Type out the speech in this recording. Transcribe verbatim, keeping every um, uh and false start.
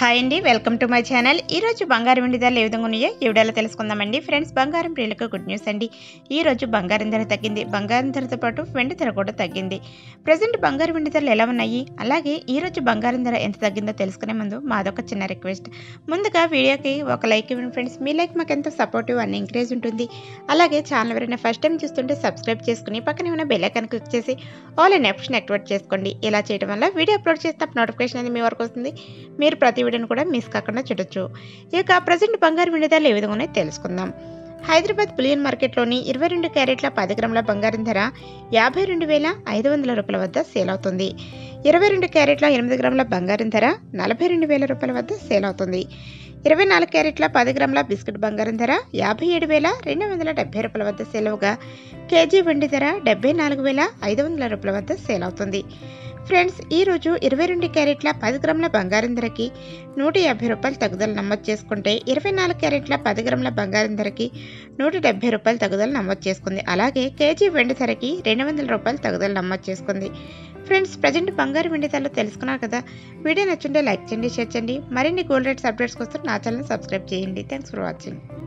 Hi అండి, welcome to my channel. ఈరోజు బంగారం వెండి ధరలు ఏ విధంగా ఉన్నాయో ఈ వీడియోలో తెలుసుకుందామండి. ఫ్రెండ్స్, బంగారం ప్రియులకు గుడ్ న్యూస్ అండి. ఈరోజు బంగారం ధర తగ్గింది. బంగారం ధరతో పాటు వెండి ధర కూడా తగ్గింది. ప్రజెంట్ బంగారం వెండి ధరలు ఎలా ఉన్నాయి, అలాగే ఈరోజు బంగారం ధర ఎంత తగ్గిందో తెలుసుకునే ముందు మాదొక చిన్న రిక్వెస్ట్. ముందుగా వీడియోకి ఒక లైక్ ఇవ్వండి ఫ్రెండ్స్. మీ లైక్ మాకు ఎంతో సపోర్టివ్ అండ్ ఎంకరేజ్ ఉంటుంది. అలాగే ఛానల్ ఎవరైనా ఫస్ట్ టైం చూస్తుంటే సబ్స్క్రైబ్ చేసుకుని పక్కనే ఉన్న బెల్ ఐకాన్ క్లిక్ చేసి ఆల్ అనే ఆప్షన్ యాక్టివేట్ చేసుకోండి. ఇలా చేయడం వల్ల వీడియో అప్లోడ్ చేస్తే నోటిఫికేషన్ అనేది మీ వరకు వస్తుంది. మీరు ప్రతి వీడియోని కూడా మిస్ కాకుండా చూడొచ్చు. ఇక ప్రజెంట్ బంగారు వెండి ధరలు ఏ విధంగా ఉన్నాయో తెలుసుకుందాం. హైదరాబాద్ బులియన్ మార్కెట్లోని ఇరవై రెండు క్యారెట్ల పది గ్రాముల బంగారం ధర యాభై రెండు వేల ఐదు వందల రూపాయల వద్ద సేల్ అవుతుంది. ఇరవై రెండు క్యారెట్ల ఎనిమిది గ్రాముల బంగారం ధర నలభై రెండు వేల రూపాయల వద్ద సేల్ అవుతుంది. ఇరవై నాలుగు క్యారెట్ల పది గ్రాముల బిస్కెట్ బంగారం ధర యాభై ఏడు వేల రెండు వందల డెబ్బై రూపాయల వద్ద సేల్ అవగా కేజీ వెండి ధర డెబ్బై నాలుగు వేల ఐదు వందల రూపాయల వద్ద సేల్ అవుతుంది. ఫ్రెండ్స్, ఈరోజు ఇరవై రెండు క్యారెట్ల పది గ్రాముల బంగారం ధరకి నూట యాభై రూపాయలు తగ్గుదల నమోదు చేసుకుంటే ఇరవై నాలుగు క్యారెట్ల పది గ్రాముల బంగారం ధరకి నూట డెబ్బై రూపాయలు తగ్గుదల నమోదు చేసుకుంది. అలాగే కేజీ వెండి ధరకి రెండు వందల రూపాయలు తగ్గుదల నమోదు చేసుకుంది. ఫ్రెండ్స్, ప్రజెంట్ బంగారు వెండి ధరలు తెలుసుకున్నారు కదా. వీడియో నచ్చుంటే లైక్ చేయండి, షేర్ చేయండి. మరిన్ని గోల్డ్ రేట్స్ అప్డేట్స్ కోసం నా ఛానల్ సబ్స్క్రైబ్ చేయండి. Thanks for watching.